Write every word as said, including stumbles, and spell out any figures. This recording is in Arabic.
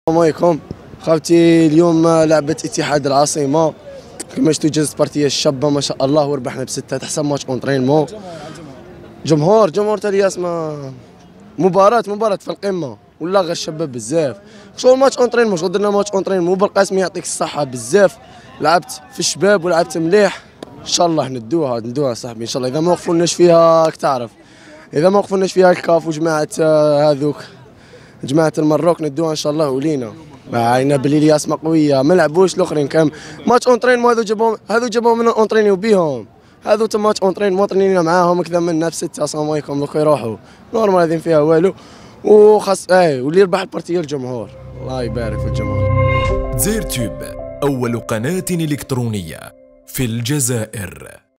السلام عليكم خوتي. اليوم لعبة اتحاد العاصمة كما شفتوا جازت بارتيه الشابة ما شاء الله وربحنا بستة تحسن ماتش اونطرينمون. جمهور جمهور تاع الياس ما مباراة مباراة في القمة ولا غير الشباب بزاف. شغل ماتش اونطرينمون شغل درنا ماتش اونطرينمون بالقاسم يعطيك الصحة بزاف. لعبت في الشباب ولعبت مليح ان شاء الله ندوها ندوها صاحبي ان شاء الله. اذا ما وقفولناش فيها راك تعرف اذا ما وقفولناش فيها الكاف وجماعة هذوك جماعة المروك ندوها ان شاء الله ولينا. عينا بلي الياس قوية ما لعبوش الاخرين كان ماتش اونطرينمون. هذو جابوهم هذو جابوهم من اونطرينيو بيهم. هذو تم ماتش اونطرينمون طرينينا معاهم كذا منا بستة. السلام عليكم دوك يروحوا نورمال هذين فيها والو وخاص اي واللي يربح البارتيه الجمهور. الله يبارك في الجمهور. دزاير تيوب أول قناة إلكترونية في الجزائر.